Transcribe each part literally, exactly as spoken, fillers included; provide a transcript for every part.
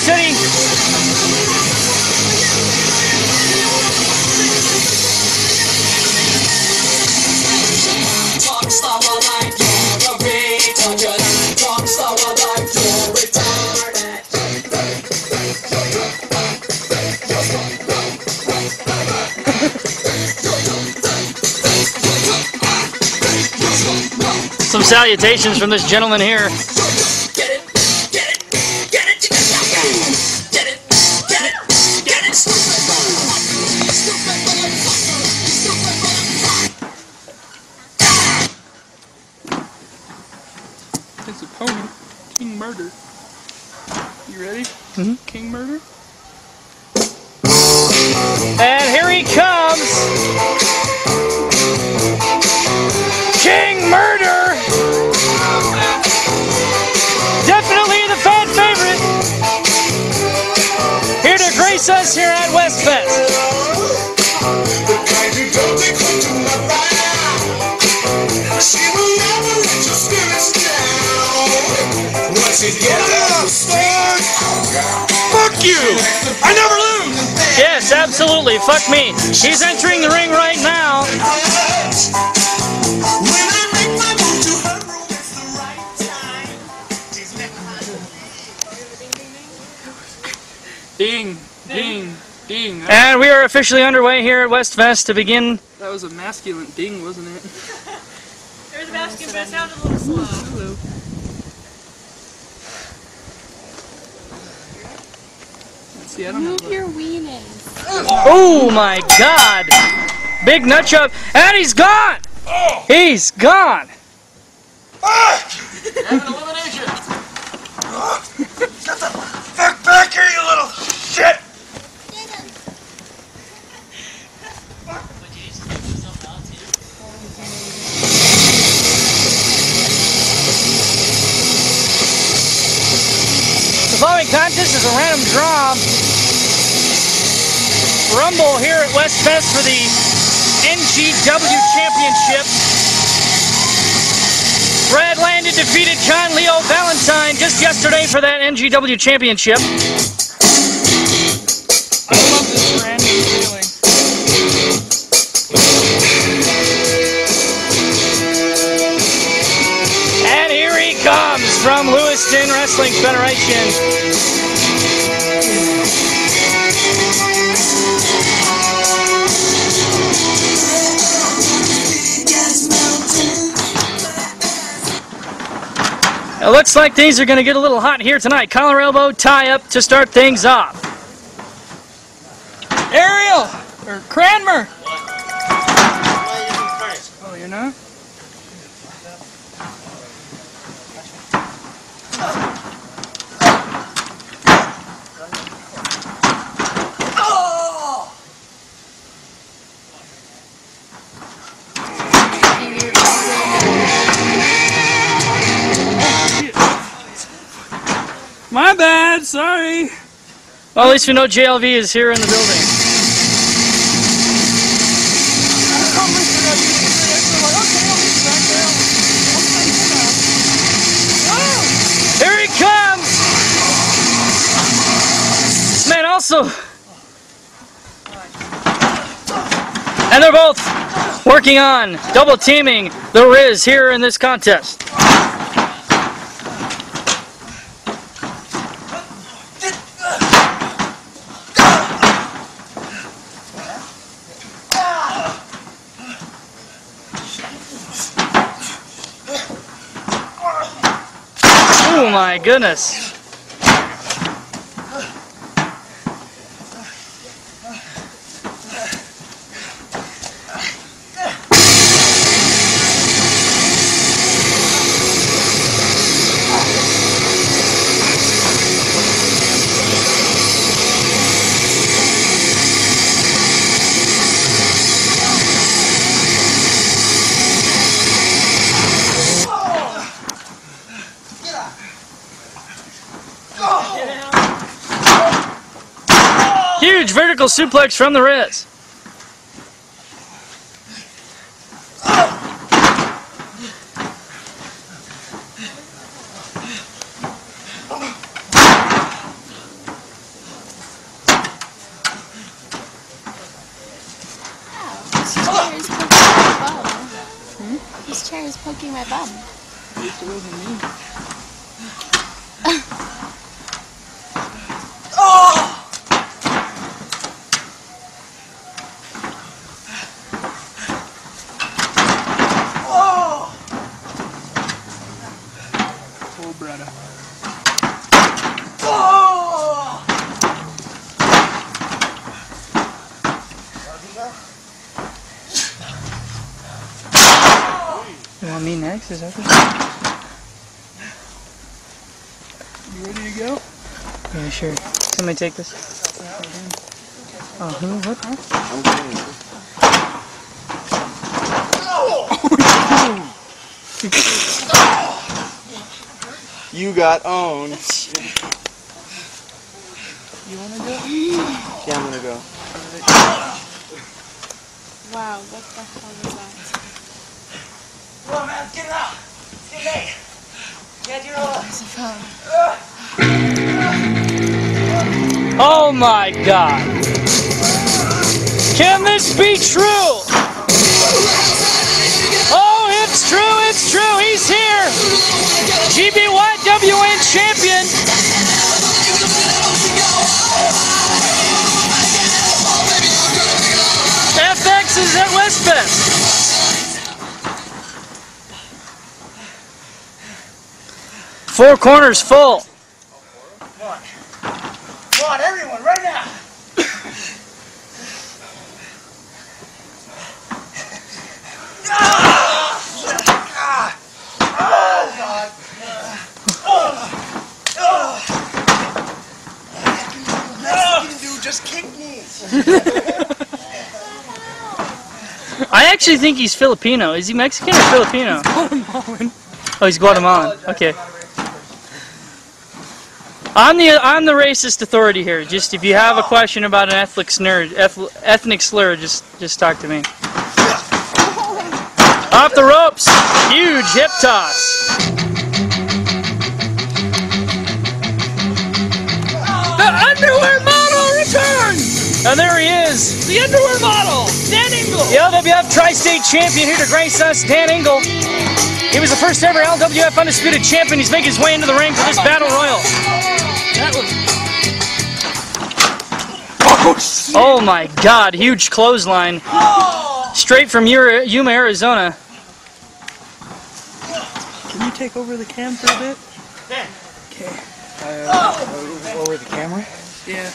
City. Some salutations from this gentleman here. It's a pony. King Murder. You ready? Mm-hmm. King Murder? And here he comes! King Murder! Definitely the fan favorite! Here to grace us here at Westfest. Fuck you! I never lose! Yes, absolutely. Fuck me. He's entering the ring right now. Ding, ding, ding. And we are officially underway here at Westfest to begin. That was a masculine ding, wasn't it? It was masculine, but it sounded a little slow. Hello. Let's see, I don't Move know. your weenus. Oh my God! Big nut chop, and he's gone! He's gone! Have an elimination! Get the fuck back here, you little shit! The following contest is a random draw rumble here at Westfest for the N G W Championship. Brad Landon defeated John Leo Valentine just yesterday for that N G W Championship. I love this random feeling. And here he comes from Lewiston Wrestling Federation. It looks like things are going to get a little hot here tonight. Collar elbow tie up to start things off. Ariel! Or Cranmer! Oh, you're not? My bad, sorry. Well, at least we know J L V is here in the building. Here he comes! This man also... And they're both working on double teaming the Riz here in this contest. Oh my goodness. Huge vertical suplex from the Riz. hair is poking my bum. At least it wasn't me. Oh! Oh! Oh, brother. Oh! You want me next? Is that what You ready to go? Yeah, sure. Somebody take this. Oh, who? What? Huh? You got owned. You wanna go? Yeah, I'm gonna go. Wow, what the hell was that? Come on, man, get it out. Get late. Get your own. There's a phone. Oh my God! Can this be true? Oh, it's true, it's true, he's here! G B Y W N champion! F X is at Westfest! Four corners full. Come on. Come on, everyone, right now. Ah! Ah! Oh, God. Oh. Oh. Nothing you can do, just kick me. I actually think he's Filipino. Is he Mexican or Filipino? Guatemalan. Oh, he's Guatemalan. Okay. I'm the I'm the racist authority here. Just if you have a question about an ethnic slur, ethnic slur, just just talk to me. Off the ropes, huge hip toss. The underwear model returns, and there he is, the underwear model, Dan Engel. The L W F Tri-State champion here to grace us, Dan Engel. He was the first ever L W F undisputed champion. He's making his way into the ring for this battle royal. That was... Oh my God, huge clothesline. Straight from Yuma, Arizona. Can you take over the cam for a bit? Okay. Uh, over the camera? Yeah.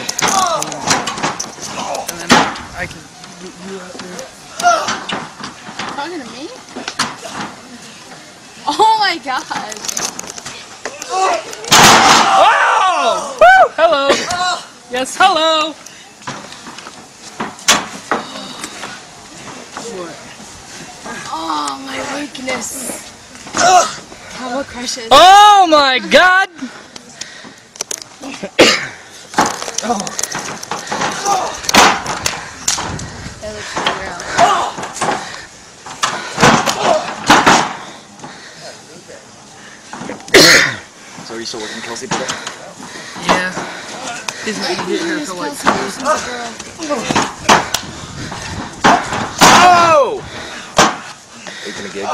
And then I can get you out there. Talking to me? Oh my God. Oh! Woo! Hello. Yes, hello. What? Oh, my weakness. Combo crushes. Oh my God! That looks real. So are you still working Kelsey today? Yeah. He's not gonna get here until like two. Oh! Are you gonna gig?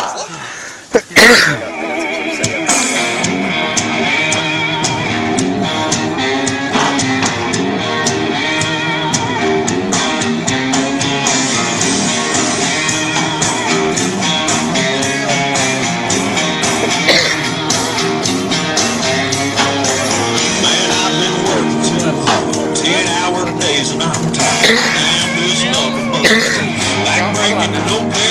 ten hour days and I'm tired. I'm doing nothing but like breaking the no